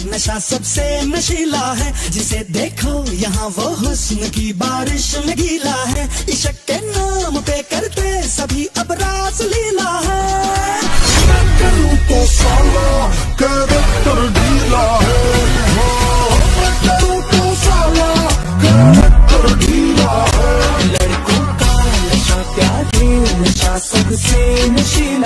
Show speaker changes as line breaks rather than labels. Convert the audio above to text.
नशा सबसे नशीला है, जिसे देखो यहाँ वो हुस्न की बारिश में गीला है। इश्क के नाम पे करते सभी अब रास लीला है। मैं करूँ तो साला कैरेक्टर ढीला है, मैं करूँ तो साला कैरेक्टर ढीला है। लड़कों का नशा प्यार नशा सबसे नशीला